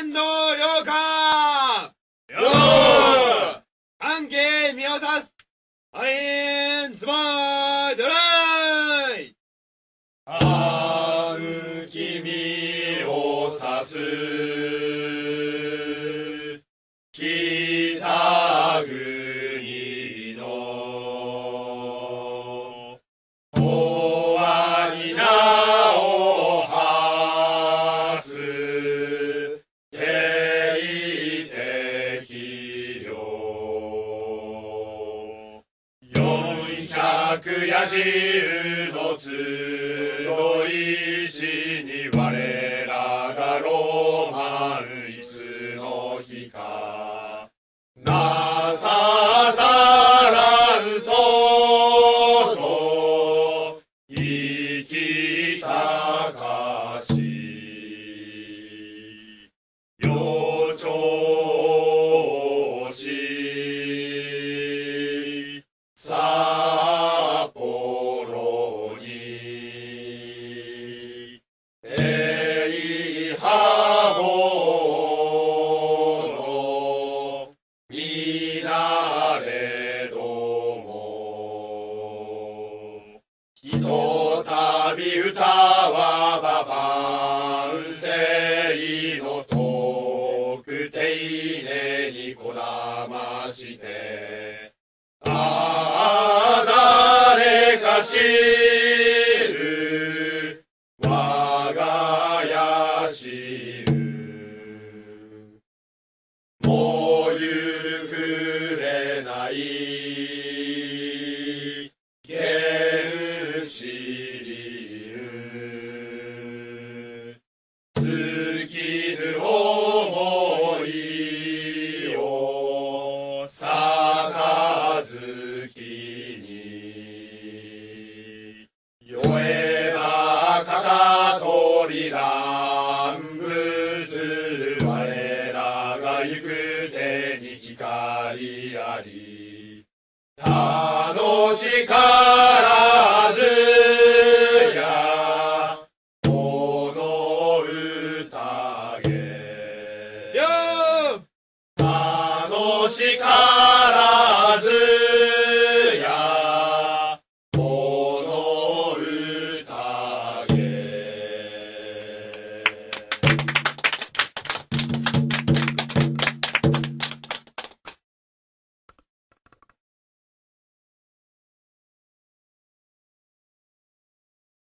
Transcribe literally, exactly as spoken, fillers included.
剣道了かよー関係見渡すアインズボードライあう君を指す北国の終わりなおはす定的量四百やじうの集いしに我らがロマンいつの日かなさざらんとぞ生きたかし予兆し札幌にえいはぼのみなれどもひとたび歌はば万世の特定